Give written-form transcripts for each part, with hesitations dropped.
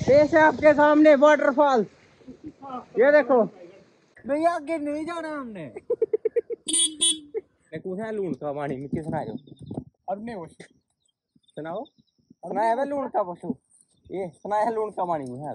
पेश है आपके सामने वाटरफॉल। ये देखो भैया आगे नहीं जाना हमने। कुछ है लून का पानी मिट्टी सुनाओ। अब नहीं सुनाओ सुनाया है लून का पशु। ये सुनाया है लून का पानी है।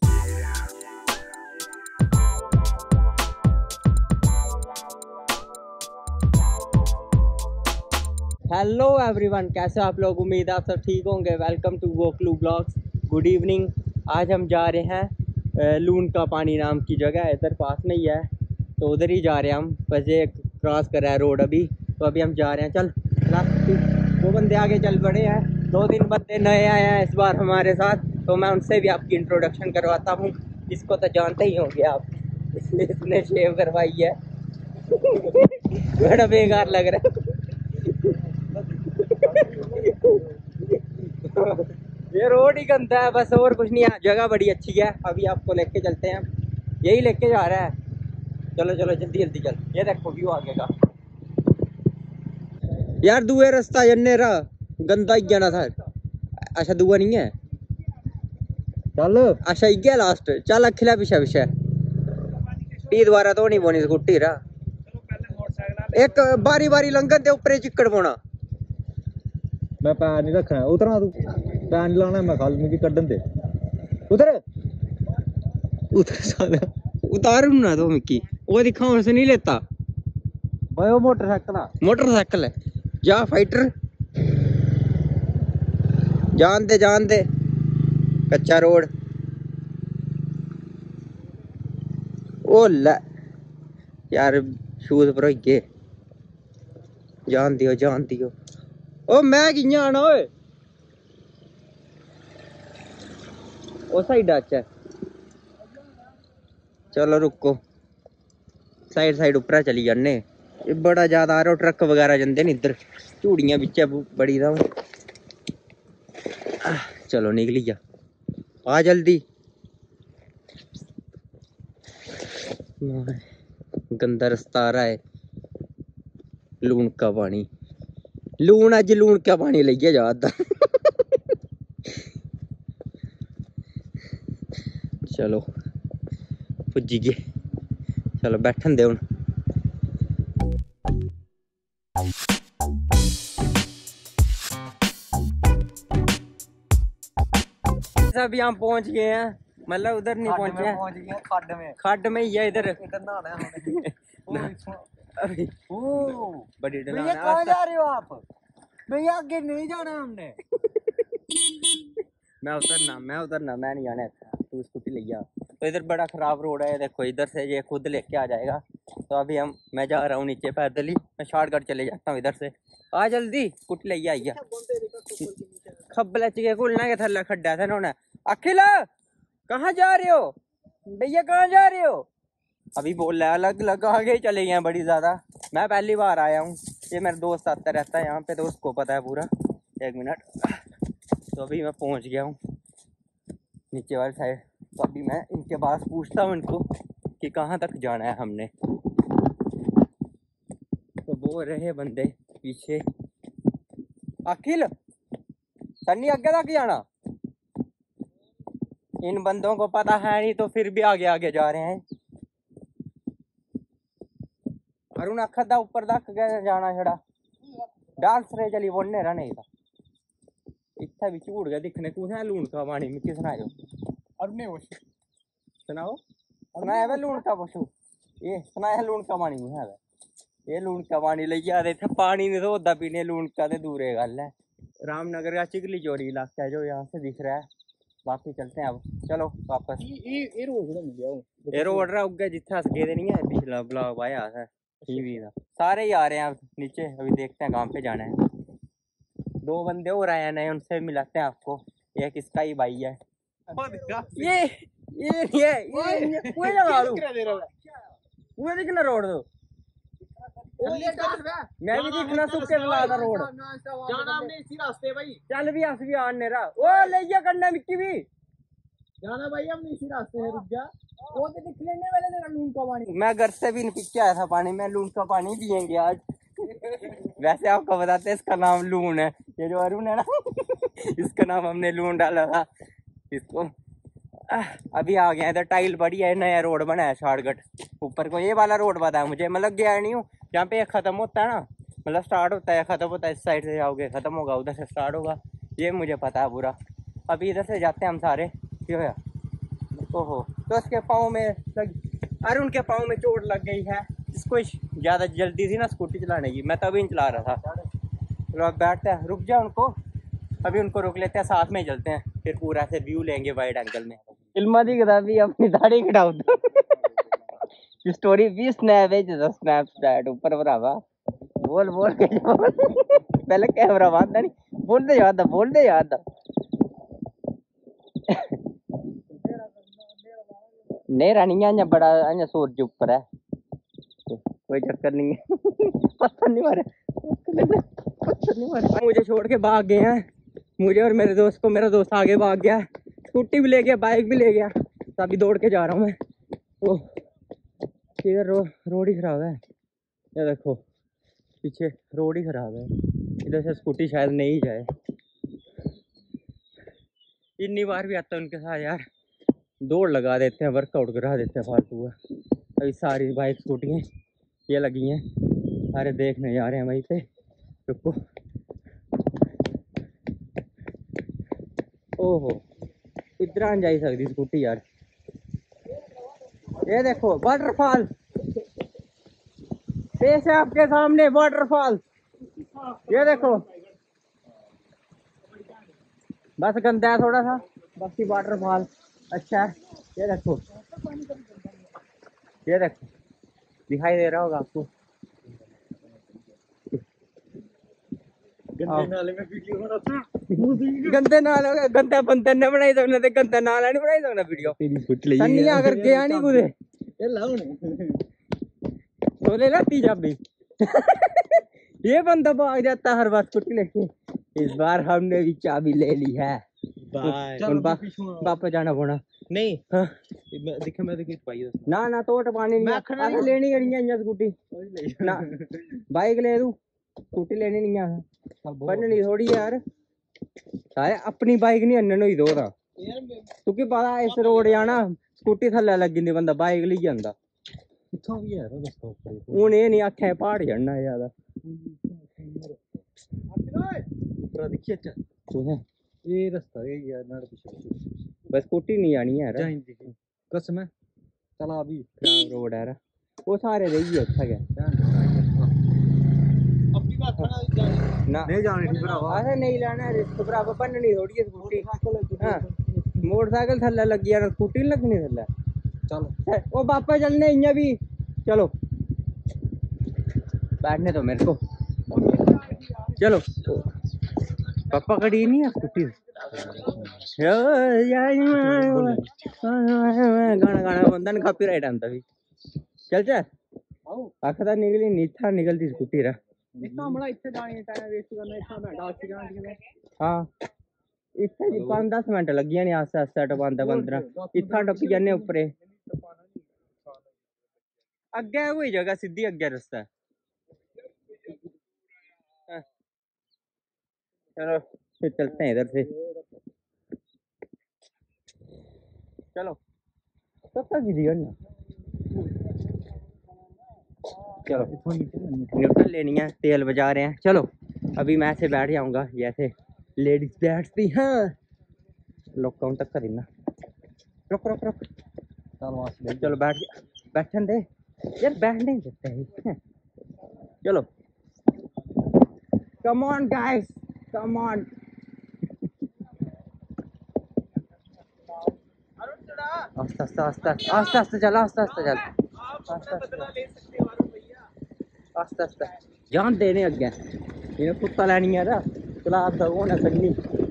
हेलो एवरीवन, कैसे आप लोग? उम्मीद आप सब ठीक होंगे। वेलकम टू गोखलू ब्लॉग्स। Good evening. आज हम जा रहे हैं लून का पानी नाम की जगह है, इधर पास में ही है, तो उधर ही जा रहे हैं हम। वैसे क्रॉस कर रहा है रोड अभी, तो अभी हम जा रहे हैं। चल वो बंदे आगे चल पड़े हैं, 2-3 बंदे नए आए हैं इस बार हमारे साथ, तो मैं उनसे भी आपकी इंट्रोडक्शन करवाता हूँ। इसको तो जानते ही होंगे आप, इसलिए इसने शेव करवाई है। बड़ा बेकार लग रहा है। ये रोड ही गंदा है बस, और कुछ नहीं है। जगह बड़ी अच्छी है, अभी आपको लेके चलते हैं। यही लेके जा रहा है। चलो चलो जल्दी जल्दी चल। ये देखो व्यू आगे का यार। दुए रास्ता जन्ने रहा गंदा ही जाना था। अच्छा दुआ नहीं है, चल अच्छा इगे लास्ट। चल अखिला पीछे पीछे दोबारा तो नहीं बोनी स्कूटी रहा। एक बारी बारी लंघन दे ऊपर चिक्कड़ पोना। मैं पैर नहीं रखना, उतरना तू पैर नहीं लाना। मैं खाली मुझे कड्डन दे। उतर उतारू ना तो मिक्की, वो दिखा उनसे नहीं लेता भाई। वो मोटरसाइकिल है। जा फाइटर, जान दे कच्चा रोड। ओ ले यार शूज पर गए। जान दियो। ओ मैं कियां आना ओए? ओ साइड अच्छा, चलो रुको। साइड ऊपर चली जाने। ये बड़ा ज्यादा आ रहा ट्रक वगैरह जंदे नहीं इधर, झूड़ियां बिच बड़ी दा। चलो निकली जा, आ जल्दी। गंदा रास्ता आ रहा है। लून का पानी, लून अज लून का पानी लेइए जा। चलो पुज्जी गए। चलो बैठन दे हुन। अभी हम पहुंच गए हैं, मतलब उधर नहीं पहुंचे हैं, खड्ड में ही है इधर। बड़ी भैया कहाँ जा रहे हो आप? भैया आगे नहीं जाना हमने। मैं उतरना मैं नहीं जाना। तू स्कूटी ले जा। तो इधर बड़ा खराब रोड है, देखो इधर से ये खुद लेके आ जाएगा। तो अभी मैं जा रहा हूँ नीचे पैदल ही। मैं शॉर्टकट चले जाता हूँ इधर से। आ जल्दी स्कूटी ले आइया। खब्बल के खुलना के थल्ला खड्डा था ना। अखिल कहाँ जा रहे हो? भैया कहाँ जा रहे हो? अभी बोल रहा है अलग अलग आगे चले गए बड़ी ज्यादा। मैं पहली बार आया हूँ, ये मेरा दोस्त आता रहता है यहाँ पे, तो उसको पता है पूरा। 1 मिनट। तो अभी मैं पहुँच गया हूँ नीचे वाली साइड। तो अभी मैं इनके पास पूछता हूँ इनको कि कहाँ तक जाना है हमने। तो वो रहे बंदे पीछे। अखिल सन्नी आगे तक जाना? इन बंदों को पता है नहीं, तो फिर भी आगे आगे जा रहे हैं। अरुण अखर दा ऊपर तक जाना छड़ा डांस रे चली बोलने रहा नहीं था। इतना भी झूठ गया दिखने कुछ है लून का पानी मिट्टी सुनाओ। अब नहीं सुनाओ सुनाया है लून का पशु। ये सुनाया है लून का पानी है। ये लून का पानी ले जा रहे थे, पानी नहीं तो होता पीने। लून का तो दूर है गल है। रामनगर का चिकली चोरी इलाका है जो यहाँ से दिख रहा है। बाकी चलते हैं अब। चलो वापस। ये रोड रहा उगे जिथे अस गए नहीं है, पिछला ब्लॉग आया है टीवी का। सारे ही आ रहे हैं अब नीचे। अभी देखते हैं कहाँ पे जाना है। 2 बंदे और आए हैं नए, उनसे मिलाते हैं आपको। एक इसका ही भाई है। ये दिखना रोड दो। मैं भी दिखना सुखे ला रोड जाना हमने इसी रास्ते भाई। चल भी अस भी आने रहा। ओ ले करना मिक्की भी जाना भाई, हमने इसी रास्ते है। रुक जा, वो तो दिख लेने वाले तेरा लून का पानी। मैं घर से भी पी के आया था पानी। मैं लून का पानी पियेंगे आज। वैसे आपको बताते हैं इसका नाम लून है। ये जो अरुण है ना, इसका नाम हमने लून डाला था इसको। अभी आ गया इधर, टाइल पड़ी है, नया रोड बना है शॉर्टकट ऊपर को। ये वाला रोड पता है मुझे, मतलब गया नहीं हूँ। जहाँ पे खत्म होता है ना, मतलब स्टार्ट होता है खत्म होता है, इस साइड से जाओगे खत्म होगा, उधर से स्टार्ट होगा, ये मुझे पता है पूरा। अभी इधर से जाते हैं हम सारे। क्यों है? ओहो, तो उसके पाँव में अरे उनके पाँव में चोट लग गई है। इसको ज़्यादा जल्दी थी ना स्कूटी चलाने की, मैं तभी चला रहा था। चलो अब बैठते हैं, रुक जाओ उनको, अभी उनको रोक लेते हैं, साथ में ही चलते हैं, फिर पूरा से व्यू लेंगे वाइड एंगल में। इल्मा दी किताबी अपनी दाढ़ी कटाओ स्टोरी भी स्नैप है, जैसा स्नैपचैट ऊपर भरावा बोल बोल के पहले कैमरा बंद नहीं, बोलते याद था नहीं रानी है बड़ा अं सूरज ऊपर है, कोई चक्कर नहीं है पत्थर नहीं मारे, पत्थर नहीं मारे। मुझे छोड़ के भाग गए हैं, मुझे और मेरे दोस्त को, मेरा दोस्त आगे भाग गया, स्कूटी भी ले गया, बाइक भी ले गया, तो अभी दौड़ के जा रहा हूँ मैं। तो इधर रोड ही खराब है, ये देखो पीछे रोड ही खराब है, इधर से स्कूटी शायद नहीं जाए। इतनी बार भी आता है उनके साथ यार, दौड़ लगा देते हैं, वर्कआउट करा देते हैं फालतू का। अभी सारी बाइक स्कूटियाँ ये लगी हैं, सारे देखने जा रहे हैं वहीं पे। रुको, ओहो इधर आ जा सकती स्कूटी यार। ये देखो वाटरफॉल, पेश है आपके सामने वाटरफॉल, ये देखो। बस गंदा है थोड़ा सा, बाकी वाटरफॉल अच्छा है। ये देखो, ये देखो दिखाई दे रहा होगा आपको। गंदे नाले में वीडियो बना था, गंदे नाले गंदा बंदे ने बनाई सकना, ते गंदा नाला नहीं बनाई सकना वीडियो। तेरी स्कूटी ले सन्नी अगर गया नहीं कुदे ये लाओ तो ले लाती चाबी ये बंदा भाग जाता हर बार स्कूटी लेके। इस बार हमने भी चाबी ले ली है, वापस जाना पड़ा नहीं। हाँ देखे मैं देखी पाई ना ना तो पानी नहीं लेनी है स्कूटी ना, बाइक ले तू, स्कूटी लेनी नहीं है, बननी थोड़ी यार। सारे अपनी बाइक नहीं अन्नन हुई दो क्योंकि पता इस रोड जाना स्कूटी थल्ले लग जंदी, बंदा बाइक लेई जांदा कित्थों भी है हूं। ये नहीं आख्या पहाड़ चढ़ना है ज्यादा ये रास्ता बस स्कूटी नहीं आनी है कसम है। चला अभी खराब रोड है वो सारे रही है अच्छा गया ना नहीं जाने ऐसे नहीं लाना है रिस्क बराबर बननी थोड़ी है स्कूटी। हाँ मोटरसाइकिल थल्ले लगी यार, स्कूटी नहीं लगनी थल्ले। चलो वो पापा चलने इयां भी, चलो बैठने तो मेरे को, चलो पापा खड़ी नहीं है स्कूटी। गाना गाना बंदा ने कॉपीराइट आंदा भी चल चल आखदा निकली नीथा निकलती स्कूटी रा। हाँ इत्थे 5-10 मिनट लगी जाने आस्ते आस्ते टपांदा 15 इत्था टप्पी जाने उपरे अग्गे कोई जगह सीधी अग्गे रास्ता है। चलो फिर चलते हैं इधर से, चलो कब तक की ना। चलो न्यूट्रल लेनी है, तेल बजा रहे हैं। चलो अभी मैं ऐसे बैठ जाऊंगा जैसे लेडीज बैठती हैं, लॉकडाउन तक कर देना। रुक रुक रुक चलो बैठन दे यार, बैठने देते हैं। चलो come on guys come on. आस्ते आस्ते आस्ते आस्ते आस्ते चल आस्ते आस्ते चल आस्ते आस्ते जान देने अग्गे इन्हें कुत्ता लैनी है चला होना करनी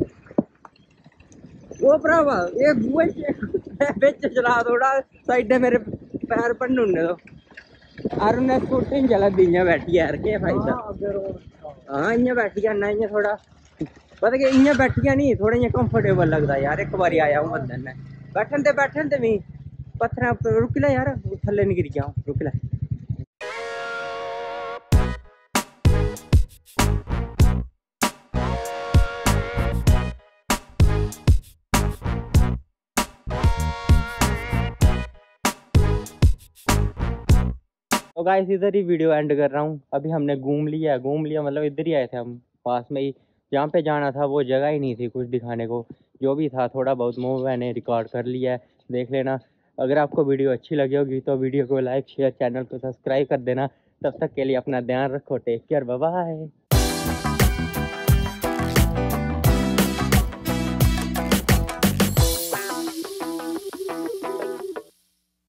वो भरावा ये बिच चला थोड़ा साइड मेरे पैर पढ़ने दो। और उन्हें स्कूटी चला दी बैठी यार के फायदा। हाँ इयां बैठी जाना इयां थोड़ा पता कि इयां बैठिया नहीं थोड़ा इयां कंफर्टेबल लगता यार। एक बारी आया हूँ बंदे ने बैठन ते मी पत्थर रुक ला यार, थल्ले नहीं गिर गया रुक ला। तो गाइस इधर ही वीडियो एंड कर रहा हूँ। अभी हमने घूम लिया मतलब इधर ही आए थे हम, पास में ही। जहाँ पे जाना था वो जगह ही नहीं थी कुछ दिखाने को। जो भी था थोड़ा बहुत मैंने रिकॉर्ड कर लिया है, देख लेना। अगर आपको वीडियो अच्छी लगी होगी तो वीडियो को लाइक शेयर, चैनल को सब्सक्राइब कर देना। तब तक के लिए अपना ध्यान रखो, टेक केयर, बाय बाय।